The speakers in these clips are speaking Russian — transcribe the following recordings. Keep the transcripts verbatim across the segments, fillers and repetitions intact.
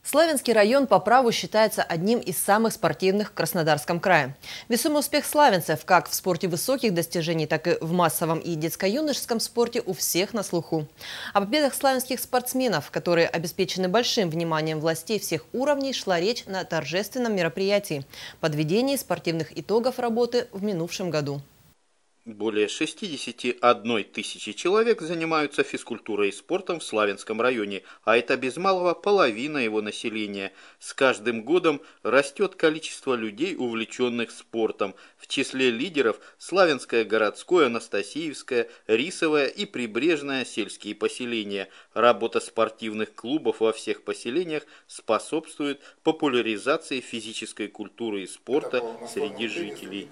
Славянский район по праву считается одним из самых спортивных в Краснодарском крае. Весомый успех славянцев как в спорте высоких достижений, так и в массовом и детско-юношеском спорте у всех на слуху. О победах славянских спортсменов, которые обеспечены большим вниманием властей всех уровней, шла речь на торжественном мероприятии – подведении спортивных итогов работы в минувшем году. Более шестидесяти одной тысячи человек занимаются физкультурой и спортом в Славянском районе, а это без малого половина его населения. С каждым годом растет количество людей, увлеченных спортом. В числе лидеров Славянское городское, Анастасиевское, Рисовое и Прибрежное сельские поселения. Работа спортивных клубов во всех поселениях способствует популяризации физической культуры и спорта среди жителей.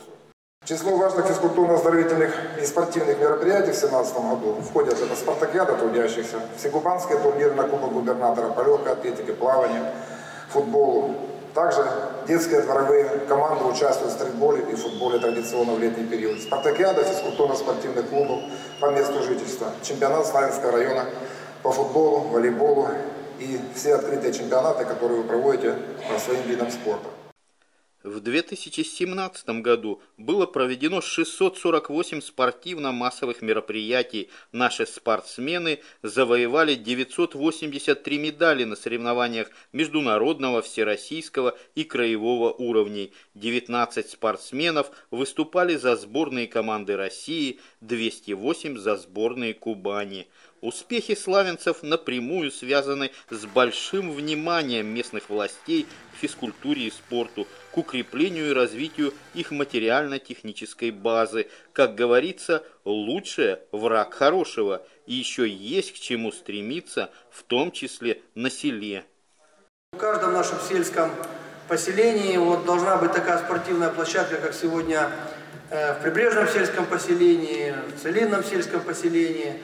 В число важных физкультурно-оздоровительных и спортивных мероприятий в две тысячи семнадцатом году входят это спартакиада трудящихся, всекубанские турниры на Кубок губернатора по легкой атлетике, плаванию, футболу. Также детские дворовые команды участвуют в стритболе и футболе традиционно в летний период. Спартакиада физкультурно-спортивных клубов по месту жительства, чемпионат Славянского района по футболу, волейболу и все открытые чемпионаты, которые вы проводите по своим видам спорта. В две тысячи семнадцатом году было проведено шестьсот сорок восемь спортивно-массовых мероприятий. Наши спортсмены завоевали девятьсот восемьдесят три медали на соревнованиях международного, всероссийского и краевого уровней. девятнадцать спортсменов выступали за сборные команды России, двести восемь за сборные Кубани. Успехи славянцев напрямую связаны с большим вниманием местных властей к физкультуре и спорту, к укреплению и развитию их материально-технической базы. Как говорится, лучшее враг хорошего, и еще есть к чему стремиться, в том числе на селе. В каждом нашем сельском поселении вот должна быть такая спортивная площадка, как сегодня в Прибрежном сельском поселении, в Целинном сельском поселении.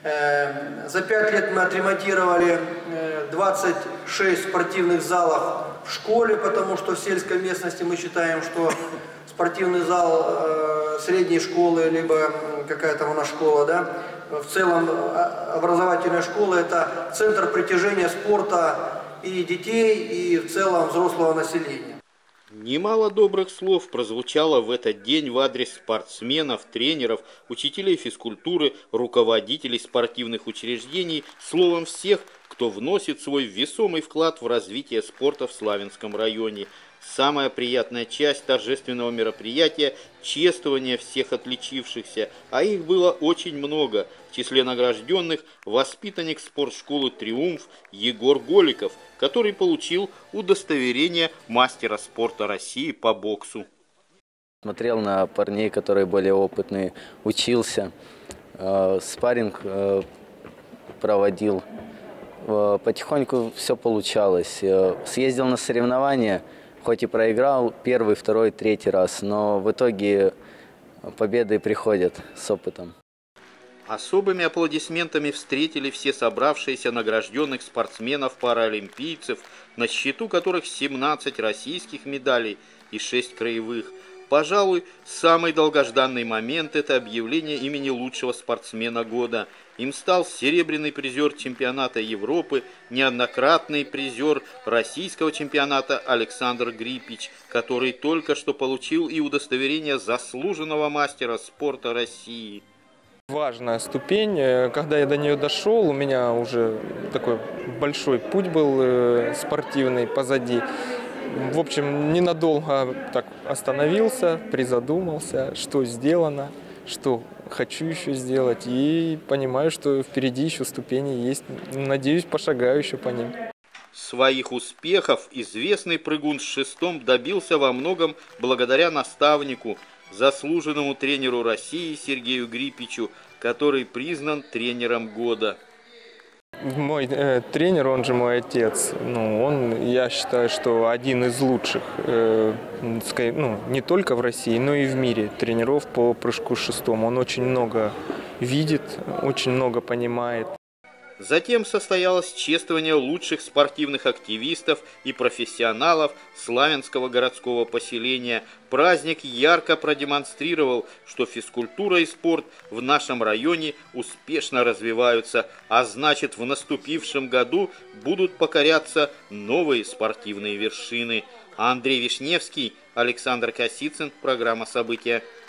За пять лет мы отремонтировали двадцать шесть спортивных залов в школе, потому что в сельской местности мы считаем, что спортивный зал средней школы, либо какая-то у нас школа, да, в целом образовательная школа – это центр притяжения спорта и детей, и в целом взрослого населения. Немало добрых слов прозвучало в этот день в адрес спортсменов, тренеров, учителей физкультуры, руководителей спортивных учреждений, словом всех, кто вносит свой весомый вклад в развитие спорта в Славянском районе. Самая приятная часть торжественного мероприятия – чествование всех отличившихся, а их было очень много. В числе награжденных – воспитанник спортшколы «Триумф» Егор Голиков, который получил удостоверение мастера спорта России по боксу. Смотрел на парней, которые более опытные, учился, э, спарринг э, проводил. Э, потихоньку все получалось. Э, съездил на соревнования. Хоть и проиграл первый, второй, третий раз, но в итоге победы приходят с опытом. Особыми аплодисментами встретили все собравшиеся награжденных спортсменов-паралимпийцев, на счету которых семнадцать российских медалей и шесть краевых. Пожалуй, самый долгожданный момент – это объявление имени лучшего спортсмена года. Им стал серебряный призер чемпионата Европы, неоднократный призер российского чемпионата Александр Грипич, который только что получил и удостоверение заслуженного мастера спорта России. Важная ступень. Когда я до нее дошел, у меня уже такой большой путь был спортивный позади. В общем, ненадолго так остановился, призадумался, что сделано, что хочу еще сделать. И понимаю, что впереди еще ступени есть. Надеюсь, пошагаю еще по ним. Своих успехов известный прыгун с шестом добился во многом благодаря наставнику, заслуженному тренеру России Сергею Грипичу, который признан тренером года. Мой э, тренер, он же мой отец, ну, он, я считаю, что один из лучших, э, ну, не только в России, но и в мире тренеров по прыжку с шестом. Он очень много видит, очень много понимает. Затем состоялось чествование лучших спортивных активистов и профессионалов Славянского городского поселения. Праздник ярко продемонстрировал, что физкультура и спорт в нашем районе успешно развиваются, а значит, в наступившем году будут покоряться новые спортивные вершины. Андрей Вишневский, Александр Косицын, программа «События».